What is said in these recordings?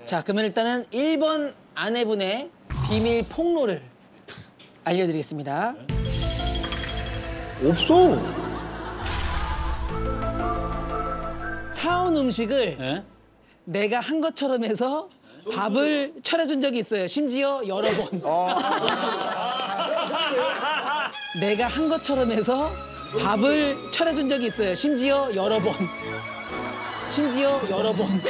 자, 그러면 일단은 1번 아내분의 비밀 폭로를 알려드리겠습니다. 없어. 사온 음식을 네? 내가 한 것처럼 해서 밥을 차려준 적이 있어요. 심지어 여러 번. 내가 한 것처럼 해서 밥을 차려준 적이 있어요. 심지어 여러 번. 심지어 여러 번.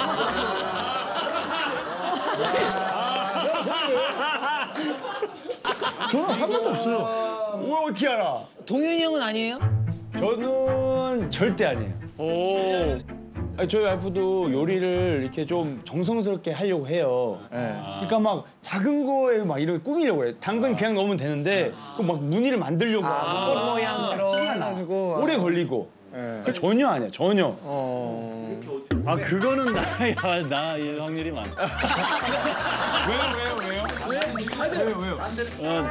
저는 한 번도 없어요. 뭘 어떻게 알아? 동현이 형은 아니에요? 저는 절대 아니에요. 오. 아니, 저희 와이프도 요리를 이렇게 좀 정성스럽게 하려고 해요. 네. 그러니까 막 작은 거에 막 이런 거 꾸미려고 그래. 당근 그냥 넣으면 되는데 그 막 무늬를 만들려고 하고 꽃 모양으로 해가지고. 오래 걸리고. 네. 전혀 아니야, 전혀. 아 그거는 나일 확률이 많다. 왜요?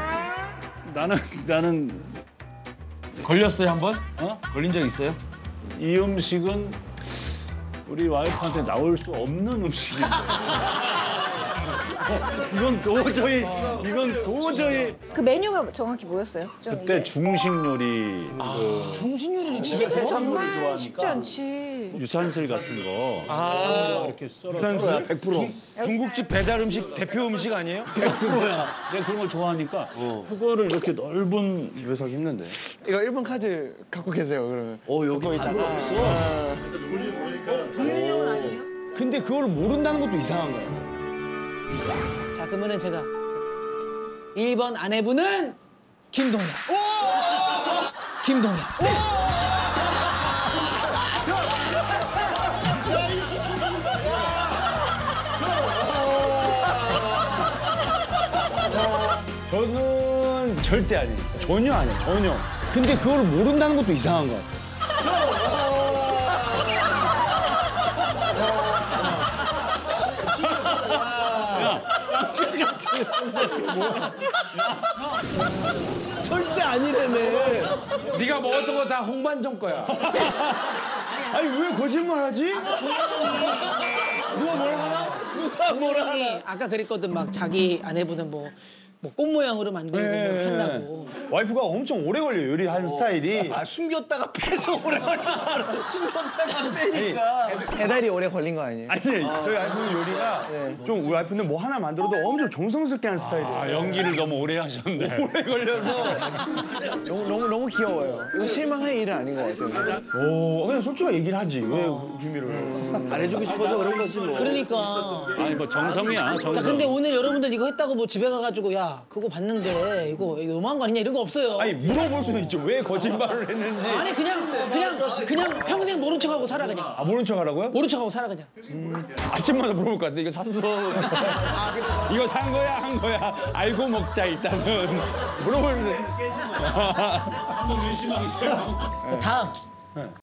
나는 걸렸어요 한 번? 어? 걸린 적 있어요? 이 음식은 우리 와이프한테 나올 수 없는 음식인데. 이건 도저히 그 메뉴가 정확히 뭐였어요? 좀 그때 이게 중식 요리 중식 요리는 진짜 해산물을 정말 쉽지 좋아하니까 않지. 유산슬 같은 거 이렇게 썰어서 100%. 중국집 배달 음식 대표 음식 아니에요? 100%야. 내가 그런 걸 좋아하니까 그거를 이렇게 넓은 집에서 하기 힘든데. 이거 1번 카드 갖고 계세요, 그러면. 여기 답이 없어. 동현이 형은 아니에요? 근데 그걸 모른다는 것도 이상한 거야. 자, 그러면은 제가 1번 아내분은 김동현. 김동현. 저는 절대 아니에요. 전혀 아니에요, 전혀. 근데 그걸 모른다는 것도 이상한 것 같아요. 절대 아니래네. 네가 먹었던 거 다 홍반점 거야. 아니 왜 거짓말하지? 누가 뭘 하나? 누가 뭘 하나? 동현이 아까 그랬거든. 막 자기 아내분은 뭐 꽃 모양으로 만들고 뭐 이렇게 한다고. 와이프가 엄청 오래 걸려요, 요리하는 스타일이. 숨겼다가 빼서 오래 걸려. 숨겼다가 빼니까. 배달이 오래 걸린 거 아니에요? 아니, 저희 와이프는 요리가 좀 우리 와이프는 뭐 하나 만들어도 엄청 정성스럽게 하는 스타일이에요. 아 연기를 너무 오래 하셨네. 오래 걸려서. 너무 귀여워요. 이거 실망할 일은 아닌 것 같아요. 그냥 솔직하게 얘기를 하지. 왜 비밀을. 안 해주고 싶어서 그런 거지 뭐. 그러니까. 아니 뭐 정성이야. 정성. 자, 근데 오늘 여러분들 이거 했다고 뭐 집에 가가지고 야 그거 봤는데 이거 너무한 거 아니냐 이런 거 없어요. 아니 물어볼 수도 있죠. 왜 거짓말을 했는지. 아니 그냥 평생 모른 척하고 살아 그냥. 아 모른 척 하라고요? 모른 척하고 살아 그냥. 아침마다 물어볼 것 같아. 이거 샀어. 이거 산 거야, 한 거야. 알고 먹자 일단은. 물어보면서. 자, 다음.